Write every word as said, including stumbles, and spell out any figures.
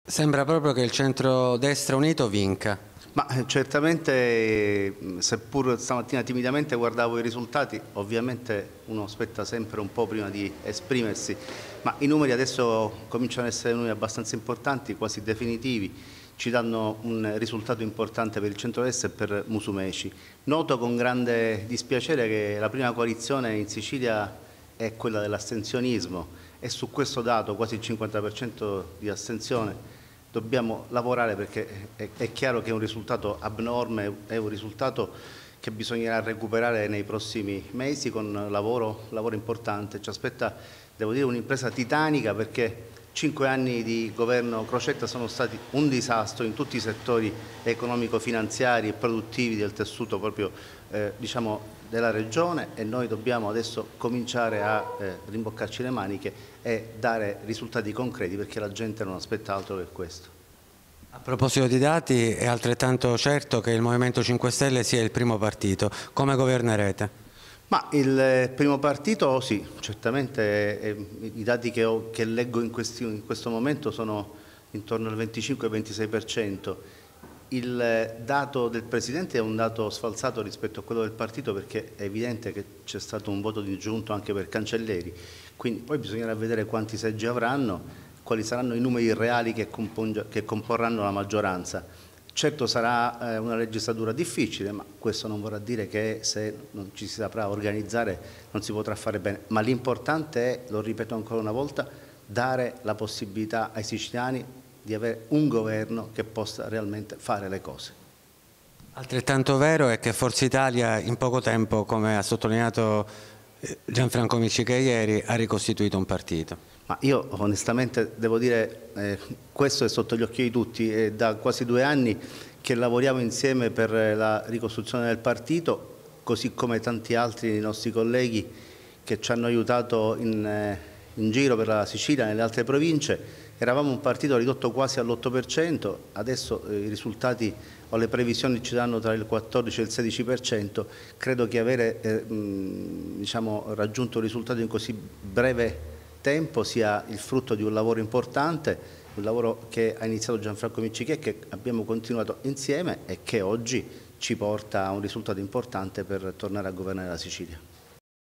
Sembra proprio che il centro-destra unito vinca. Ma certamente, seppur stamattina timidamente guardavo i risultati, ovviamente uno aspetta sempre un po' prima di esprimersi, ma i numeri adesso cominciano ad essere numeri abbastanza importanti, quasi definitivi, ci danno un risultato importante per il centro-destra e per Musumeci. Noto con grande dispiacere che la prima coalizione in Sicilia è quella dell'astensionismo e su questo dato, quasi il cinquanta per cento di astensione, dobbiamo lavorare perché è, è chiaro che è un risultato abnorme, è un risultato che bisognerà recuperare nei prossimi mesi con lavoro, lavoro importante. Ci aspetta, devo dire, un'impresa titanica perché cinque anni di governo Crocetta sono stati un disastro in tutti i settori economico-finanziari e produttivi del tessuto proprio eh, diciamo, della Regione e noi dobbiamo adesso cominciare a eh, rimboccarci le maniche e dare risultati concreti perché la gente non aspetta altro che questo. A proposito di dati, è altrettanto certo che il Movimento cinque Stelle sia il primo partito. Come governerete? Ma il primo partito sì, certamente eh, i dati che, ho, che leggo in, questi, in questo momento sono intorno al venticinque ventisei per cento. Il dato del Presidente è un dato sfalsato rispetto a quello del partito perché è evidente che c'è stato un voto disgiunto anche per Cancelleri, quindi poi bisognerà vedere quanti seggi avranno, quali saranno i numeri reali che, che comporranno la maggioranza. Certo sarà eh, una legislatura difficile, ma questo non vorrà dire che se non ci si saprà organizzare non si potrà fare bene, ma l'importante è, lo ripeto ancora una volta, dare la possibilità ai siciliani di avere un governo che possa realmente fare le cose. Altrettanto vero è che Forza Italia in poco tempo, come ha sottolineato Gianfranco Micciche ieri, ha ricostituito un partito. Ma io onestamente devo dire, eh, questo è sotto gli occhi di tutti, è da quasi due anni che lavoriamo insieme per la ricostruzione del partito, così come tanti altri dei nostri colleghi che ci hanno aiutato in, eh, in giro per la Sicilia e nelle altre province. Eravamo un partito ridotto quasi all'otto per cento, adesso eh, i risultati o le previsioni ci danno tra il quattordici e il sedici per cento. Credo che avere eh, mh, diciamo, raggiunto un risultato in così breve tempo sia il frutto di un lavoro importante, un lavoro che ha iniziato Gianfranco Micciche, che abbiamo continuato insieme e che oggi ci porta a un risultato importante per tornare a governare la Sicilia.